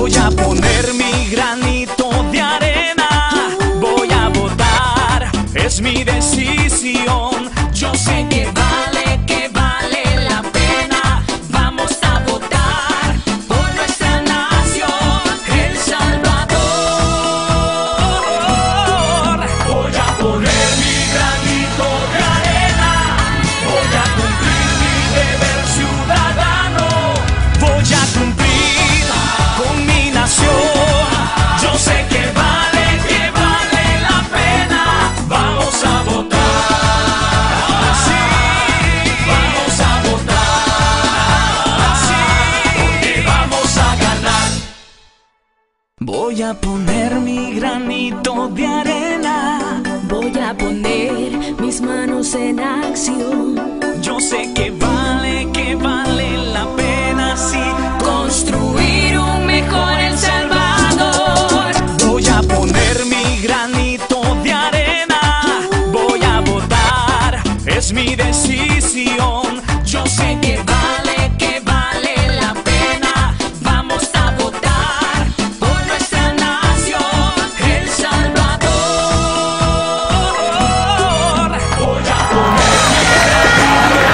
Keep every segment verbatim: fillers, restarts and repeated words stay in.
Voy a poner mi granito de arena, voy a votar, es mi decisión. Yo sé que vale, que vale la pena. Vamos a votar por nuestra nación, El Salvador. Voy a poner mi granito de arena, voy a cumplir mi deber ciudadano, voy a cumplir con mi nación. Yo sé que vale, que vale la pena. Vamos a votar. Voy a poner mi granito de arena, voy a poner mis manos en acción. yo sé que vale, que vale la pena, sí, Construir un mejor El Salvador. voy a poner mi granito de arena, voy a votar, es mi decisión. Yo sé que vale, que vale la pena. Vamos a votar por nuestra nación, El Salvador. Voy a poner mi granito de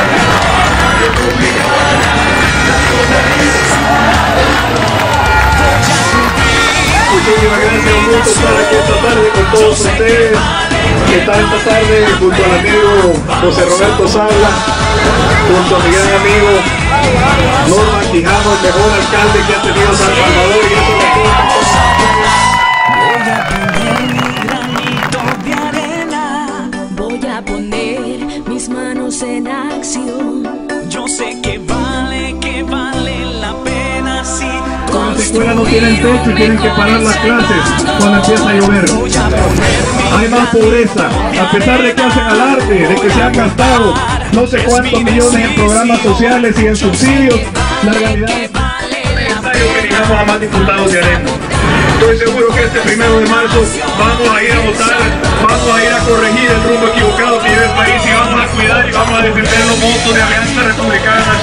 Muchísimas gracias, un gusto estar aquí esta tarde con todos ustedes. Que está esta tarde junto al amigo José Roberto Sabla, junto a mi gran amigo Norman Quijano, el mejor alcalde que ha tenido San Salvador, y eso lo Voy a poner mi granito de arena, Voy a poner mis manos en acción. yo sé que vale, que vale la pena, sí. Las escuelas no tienen techo y tienen que parar las clases cuando empieza a llover. Voy a poner mi Hay más pobreza, a pesar de que hacen alarde, de que se han gastado no sé cuántos millones en programas sociales y en subsidios. La realidad es necesario que digamos a más diputados de Arena. Estoy seguro que este primero de marzo vamos a ir a votar, vamos a ir a corregir el rumbo equivocado que lleva el país, y vamos a cuidar y vamos a defender los votos de Alianza Republicana